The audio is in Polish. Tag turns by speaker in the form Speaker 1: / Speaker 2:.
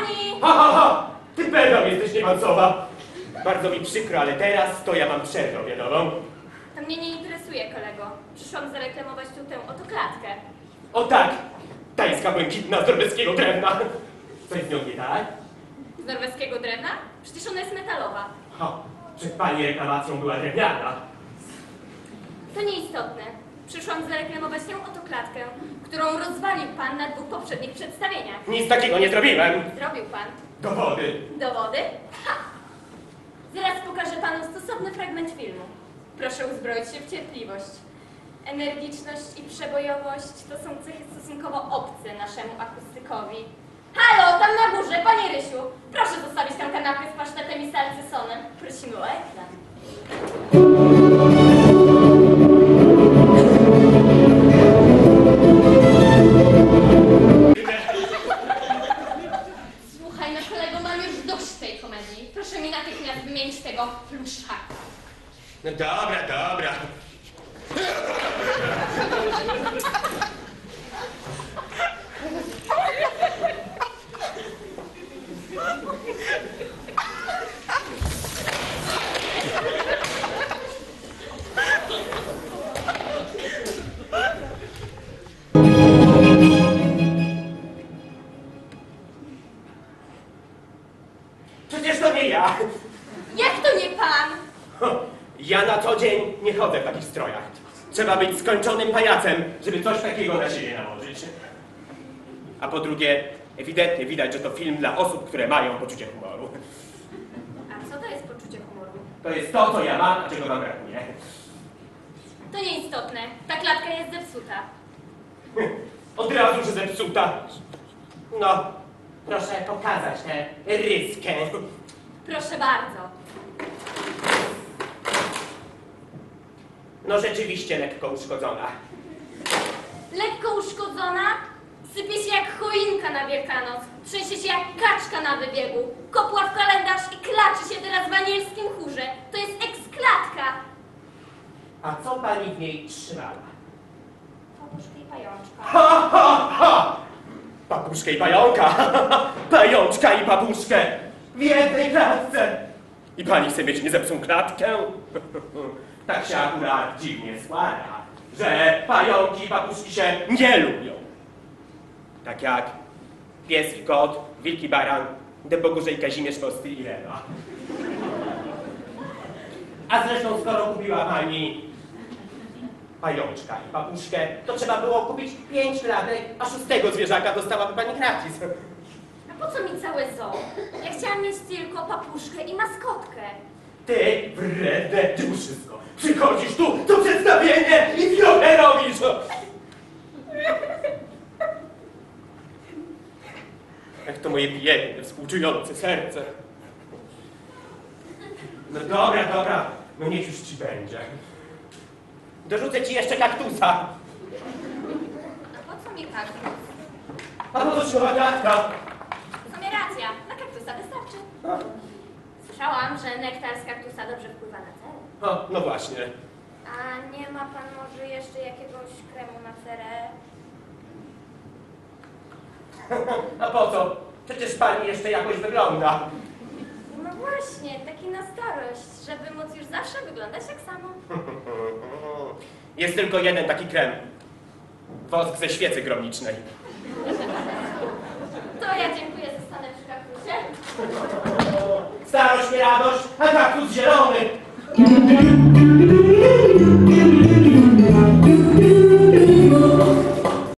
Speaker 1: pani!
Speaker 2: Ha, ha, ha! Ty pedał jesteś, nie Mansowa. Bardzo mi przykro, ale teraz to ja mam przerwę obiadową.
Speaker 1: To mnie nie interesuje, kolego. Przyszłam zareklamować tu tę oto klatkę.
Speaker 2: O tak! Tajska błękitna z norweskiego drewna. Coś z nią nie tak?
Speaker 1: Z norweskiego drewna? Przecież ona jest metalowa.
Speaker 2: Ha, przed pani reklamacją była drewniana.
Speaker 1: To nieistotne. Przyszłam zareklamować tę oto klatkę, którą rozwalił pan na 2 poprzednich przedstawieniach.
Speaker 2: Nic takiego nie zrobiłem.
Speaker 1: Zrobił pan.
Speaker 2: Dowody.
Speaker 1: Dowody? Ha! Zaraz pokażę panu stosowny fragment filmu. Proszę uzbroić się w cierpliwość. Energiczność i przebojowość to są cechy stosunkowo obce naszemu akustykowi. Halo, tam na górze, panie Rysiu! Proszę zostawić tę kanapkę z pasztetem i salcysonem. Prosimy o ekran. Słuchaj, no kolego, mam już dość tej komedii. Proszę mi natychmiast wymienić tego pluszaka.
Speaker 2: No dobra, dobra. Przecież to nie ja.
Speaker 1: Jak to nie pan?
Speaker 2: Ja na co dzień nie chodzę w takich strojach. Trzeba być skończonym pajacem, żeby coś takiego na siebie nałożyć. A po drugie, ewidentnie widać, że to film dla osób, które mają poczucie humoru.
Speaker 1: A co to jest poczucie humoru?
Speaker 2: To jest to, co ja mam, a czego wam brakuje.
Speaker 1: To nieistotne. Ta klatka jest zepsuta.
Speaker 2: Od razu, że zepsuta. No, proszę pokazać tę ryskę.
Speaker 1: Proszę bardzo.
Speaker 2: No rzeczywiście lekko uszkodzona.
Speaker 1: Lekko uszkodzona, sypie się jak choinka na Wielkanoc, trzęsie się jak kaczka na wybiegu, kopła w kalendarz i klaczy się teraz w anielskim chórze. To jest eksklatka.
Speaker 2: A co pani w niej trzymała?
Speaker 1: Papuszkę i pajączka.
Speaker 2: Ha, ha, ha! Papuszkę i pająka! Pajączka i papuszkę! W jednej klatce! I pani chce mieć niezepsutą klatkę? Tak się akurat dziwnie składa, że pająki i papuszki się nie lubią. Tak jak pies i kot, wilk i baran, Dębogorzej, Kazimierz, Kosty i Lewa. A zresztą skoro kupiła pani pajączka i papuszkę, to trzeba było kupić 5 klatek, a 6. zwierzaka dostałaby pani gratis.
Speaker 1: A po co mi całe zoo? Ja chciałam mieć tylko papuszkę i maskotkę.
Speaker 2: Ty, wredne duszysko, przychodzisz tu, to przedstawienie i trochę robisz! Jak to moje biedne, współczujące serce. No dobra, dobra, no niech już ci będzie. Dorzucę ci jeszcze kaktusa.
Speaker 1: A po co mi kaktus?
Speaker 2: A po co ci agatka?
Speaker 1: W sumie racja, na kaktusa wystarczy. Słyszałam, że nektar z kaktusa dobrze wpływa na cerę.
Speaker 2: No właśnie.
Speaker 1: A nie ma pan może jeszcze jakiegoś kremu na cerę?
Speaker 2: A po co? Przecież pani jeszcze jakoś wygląda.
Speaker 1: No właśnie, taki na starość, żeby móc już zawsze wyglądać jak samo.
Speaker 2: Jest tylko jeden taki krem. Wosk ze świecy gromnicznej.
Speaker 1: To ja dziękuję, zostanę przy kaktusie.
Speaker 2: Starość nie radość, a kaktus zielony.